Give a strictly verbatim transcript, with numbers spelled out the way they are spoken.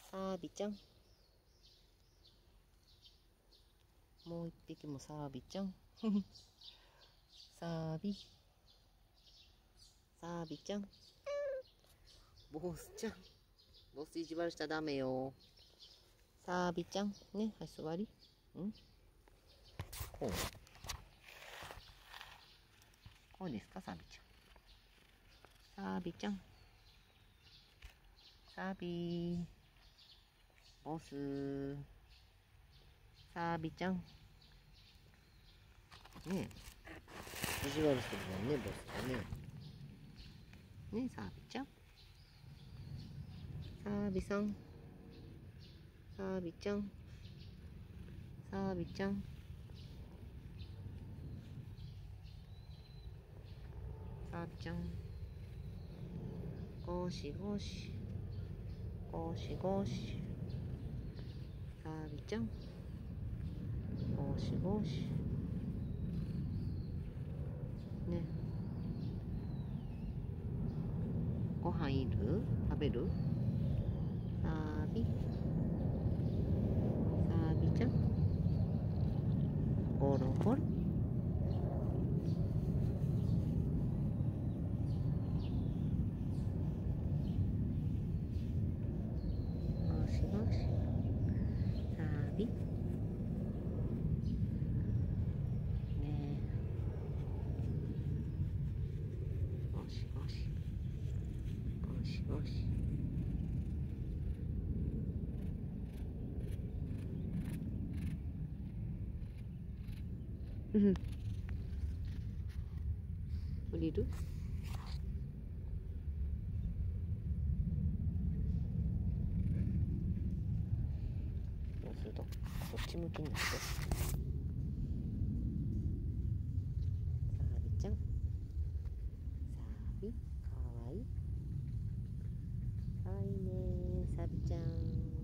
サビちゃん。もう一匹もサビちゃん。サビ。サビちゃん。ボスちゃん。ボス意地悪したらダメよ。サビちゃん。ね、はい、座り。んこう。こうですか、サビちゃん。サビちゃん。サビ。ボス。サビちゃん。ねえ。意地悪するもんね、ボスがね。ねえ、サビちゃん。サビさん。サビちゃん。サビちゃん。サビちゃん。ゴシゴシ。ゴシゴシ。サビちゃん。ゴシゴシ。ね。ご飯いる？食べる？サビ。サビちゃん。ゴロゴロ。ゴシゴシ。サビ。ね。ゴシゴシ。ゴシゴシ。うん。降りる？そうするとこっち向きになって。サビちゃん。サビかわいい。かわいいね、サビちゃん。